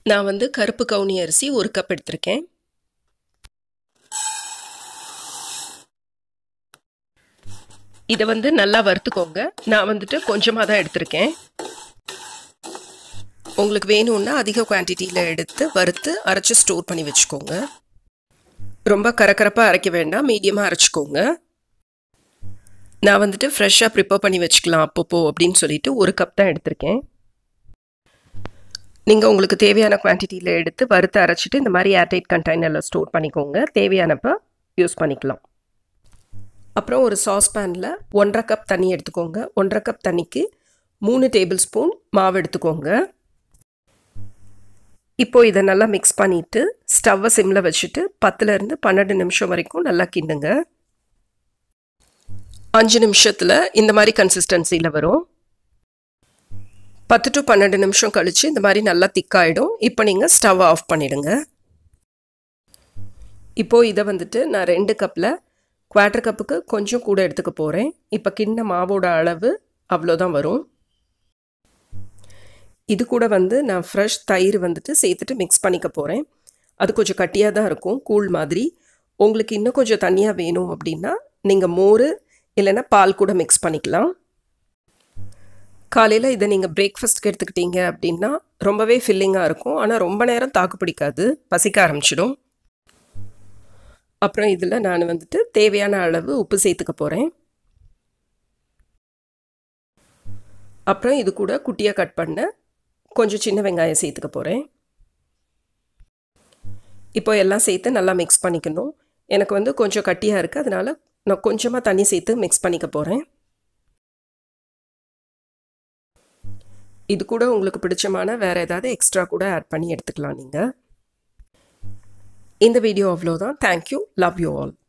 நான் வந்து கருப்பு கவுனி அரிசி 1 கப் எடுத்திருக்கேன். இதை வந்து நல்லா வறுத்துக்கோங்க. நான் வந்துட்டு கொஞ்சமாக தான் எடுத்திருக்கேன். உங்களுக்கு வேணும்னா அதிக குவான்டிட்டியில் எடுத்து வறுத்து அரைச்சி ஸ்டோர் பண்ணி வச்சுக்கோங்க. ரொம்ப கரகரப்பாக அரைக்க வேண்டாம், மீடியமாக அரைச்சிக்கோங்க. நான் வந்துட்டு ஃப்ரெஷ்ஷாக ப்ரிப்பேர் பண்ணி வச்சுக்கலாம் அப்பப்போ அப்படின்னு சொல்லிட்டு 1 கப் தான் எடுத்திருக்கேன். நீங்கள் உங்களுக்கு தேவையான குவான்டிட்டியில் எடுத்து வறுத்து அரைச்சிட்டு இந்த மாதிரி ஏர்டைட் கண்டெய்னரில் ஸ்டோர் பண்ணிக்கோங்க. தேவையானப்போ யூஸ் பண்ணிக்கலாம். அப்புறம் ஒரு சாஸ்பேனில் 1.5 கப் தண்ணி எடுத்துக்கோங்க. 1.5 கப் தண்ணிக்கு 3 டேபிள் ஸ்பூன் மாவு எடுத்துக்கோங்க. இப்போது இதை நல்லா மிக்ஸ் பண்ணிவிட்டு ஸ்டவ்வை சிம்மில் வச்சுட்டு 10லேருந்து 12 நிமிஷம் வரைக்கும் நல்லா கிண்டுங்க. 5 நிமிஷத்தில் இந்த மாதிரி கன்சிஸ்டன்சியில் வரும். 10 to 12 நிமிஷம் கழித்து இந்த மாதிரி நல்லா திக்காயிடும். இப்போ நீங்கள் ஸ்டவ் ஆஃப் பண்ணிவிடுங்க. இப்போது இதை வந்துட்டு நான் 2 கப்பில் 1/4 கப்புக்கு கொஞ்சம் கூட எடுத்துக்க போகிறேன். இப்போ கிண்ண மாவோட அளவு அவ்வளோதான் வரும். இது கூட வந்து நான் ஃப்ரெஷ் தயிர் வந்துட்டு சேர்த்துட்டு மிக்ஸ் பண்ணிக்க போகிறேன். அது கொஞ்சம் கட்டியாக தான் இருக்கும், கூழ் மாதிரி. உங்களுக்கு இன்னும் கொஞ்சம் தண்ணியாக வேணும் அப்படின்னா நீங்கள் மோர் இல்லைன்னா பால் கூட மிக்ஸ் பண்ணிக்கலாம். காலையில் இதை நீங்கள் பிரேக்ஃபாஸ்ட்டுக்கு எடுத்துக்கிட்டீங்க அப்படின்னா ரொம்பவே ஃபில்லிங்காக இருக்கும். ஆனால் ரொம்ப நேரம் தாக்கு பிடிக்காது, பசிக்க ஆரம்பிச்சிடும். அப்புறம் இதில் நான் வந்துட்டு தேவையான அளவு உப்பு சேர்த்துக்க போகிறேன். அப்புறம் இது கூட குட்டியாக கட் பண்ண கொஞ்சம் சின்ன வெங்காயம் சேர்த்துக்க போகிறேன். இப்போ எல்லாம் சேர்த்து நல்லா மிக்ஸ் பண்ணிக்கணும். எனக்கு வந்து கொஞ்சம் கட்டியாக இருக்குது, அதனால் நான் கொஞ்சமாக தண்ணி சேர்த்து மிக்ஸ் பண்ணிக்க போகிறேன். இது கூட உங்களுக்கு பிடிச்சமான வேறு ஏதாவது எக்ஸ்ட்ரா கூட ஆட் பண்ணி எடுத்துக்கலாம் நீங்கள். இந்த வீடியோ அவ்வளோதான். தேங்க்யூ. Love you all.